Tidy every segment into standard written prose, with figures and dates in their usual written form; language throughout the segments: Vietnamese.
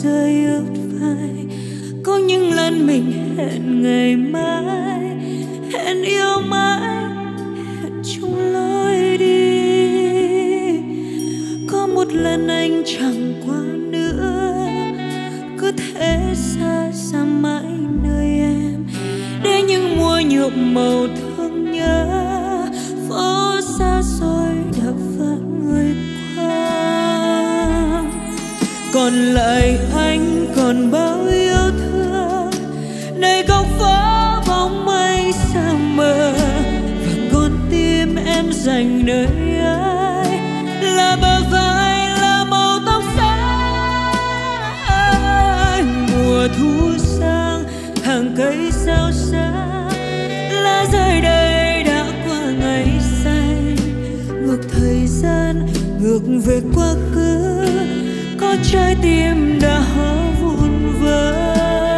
rơi ướt vai. Có những lần mình hẹn ngày mai, hẹn yêu mãi, hẹn chung lối đi. Có một lần anh chẳng qua nữa, cứ thế xa xa mãi nơi em, để những mùa nhuộm màu thương nhớ. Phố xa xôi đã vẫn người qua, còn lại anh còn bao yêu thương. Này góc phố bóng mây xa mờ, và con tim em dành nơi ai là bờ vai, là màu tóc xanh. Mùa thu sang hàng cây sao xa, lá rơi đây đã qua ngày xanh. Ngược thời gian, ngược về quá khứ, có trái tim đã hóa vụn vỡ.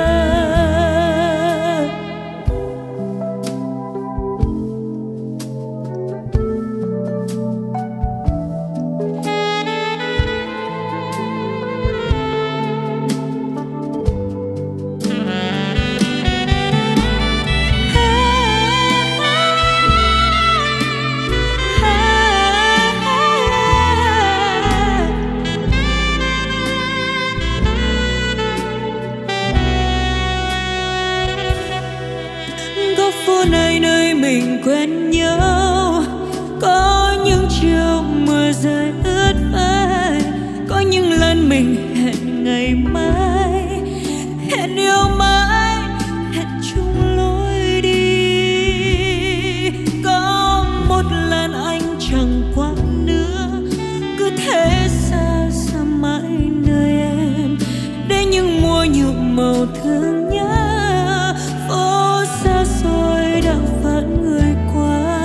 Phố này nơi mình quen nhau, có những chiều mưa rơi ướt vai. Có những lần mình hẹn ngày mai, hẹn yêu mãi, hẹn chung lối đi. Có một lần anh chẳng qua nữa, cứ thế xa xa mãi nơi em, để những mùa nhuộm màu thương nhớ. Phố xa xôi đã vẫn người qua,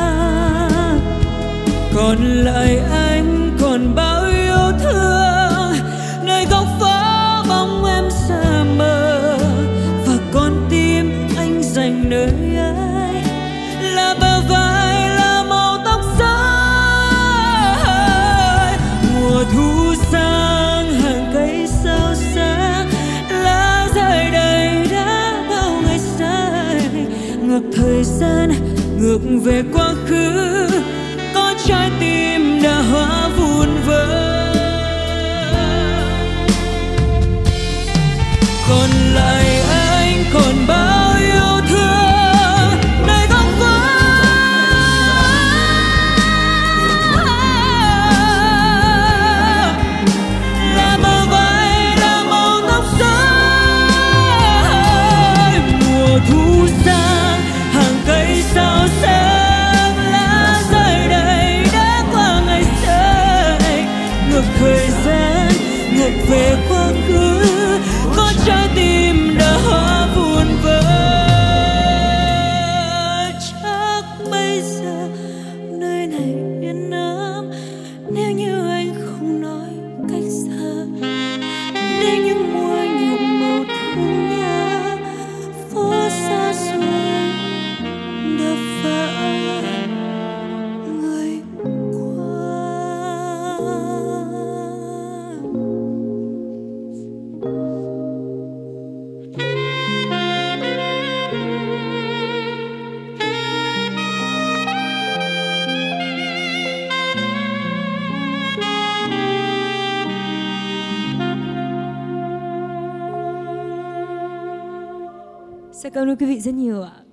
còn lại anh còn bao yêu thương. Nơi góc phố bóng em xa mờ, và con tim anh dành nơi ai là bờ vai, là màu tóc xanh. Mùa thu sang hàng cây sao xa, lá rơi đầy đã bao ngày xanh. Ngược thời gian, ngược về quá khứ, có trái tim đã hóa vụn vỡ. Còn lại anh còn bao yêu thương. Nơi góc phố là bờ vai, là màu tóc xanh. Mùa thu sang hàng cây sao sáng, lá rơi đầy đã qua ngày xanh. Ngược thời gian, ngược về quá khứ, có trái tim đã hóa vụn vỡ. Chắc bây giờ nơi này yên ấm, nếu như anh không nói cách xa, để những mùa nhuộm màu thương nhớ. Phố xa xôi đã vẫn người qua. Xin cảm ơn quý vị rất nhiều ạ.